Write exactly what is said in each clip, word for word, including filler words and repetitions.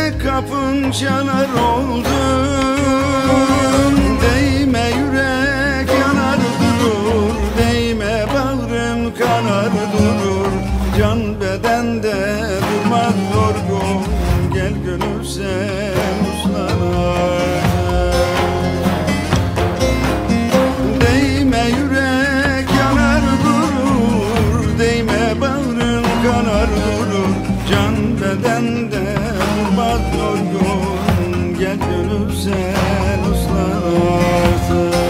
yürek kapın çalar oldu. Değme yürek yanar durur, değme bağrım kanar durur. Can bedende durmaz yorgun, gel gönül sen uslanır. Değme yürek yanar durur, değme bağrım kanar durur. Can bedende durmaz yorgun, gel gönül sen uslansın.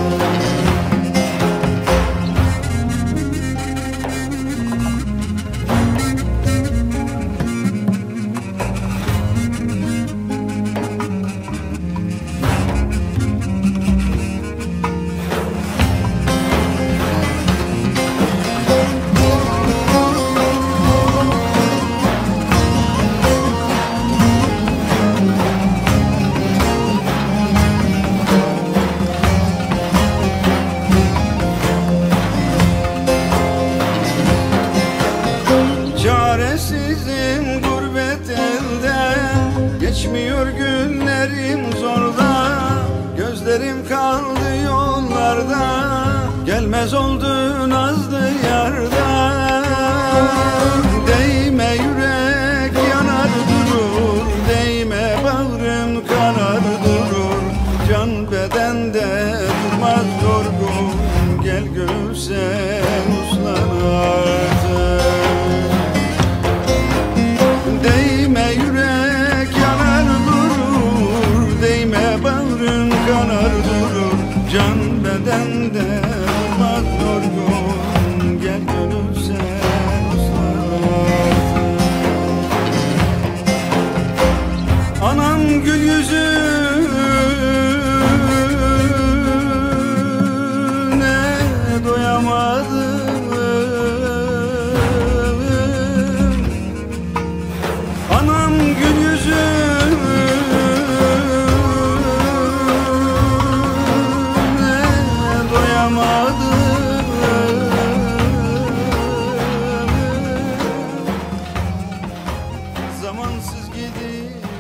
Çaresizim gurbet elde, geçmiyor günlerim zorda. Gözlerim kaldı yollarda, gelmez oldu nazlı yarda. Değme yürek yanar durur, değme bağrım kanar durur. Can bedende durmaz yorgun, gel gönül sen uslanır. Değme yürek yanar durur, değme bağrın kanar durur. Can bedende durmaz yorgun, gel gönül sen uslansın. Anam gül yüzüne doyamadım. Anam gül yüzüne doyamadım. Zamansız gidip